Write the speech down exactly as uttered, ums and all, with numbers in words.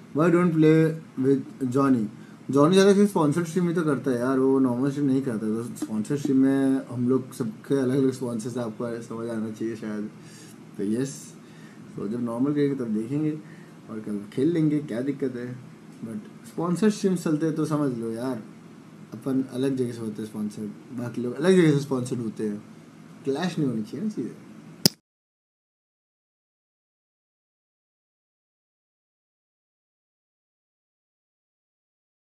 Y don't play with Johnny. Johnny ज़्यादा सिर्फ sponsored stream ही तो करता है यार, वो नॉर्मल स्ट्रीम नहीं करता। तो स्पॉन्सर्ड स्ट्रीम में हम लोग सबके अलग अलग स्पॉन्सर्स, आपको समझ आना चाहिए शायद। तो यस, तो जब नॉर्मल करेंगे तब देखेंगे और कल खेल लेंगे, क्या दिक्कत है। बट स्पॉन्सर्ड स्ट्रीम्स चलते हैं तो समझ लो यार, अपन अलग जगह से होते हैं स्पॉन्सर्ड, बाकी लोग अलग जगह से स्पॉन्सर्ड होते हैं। क्लैश नहीं होनी चाहिए ना चीज़ें।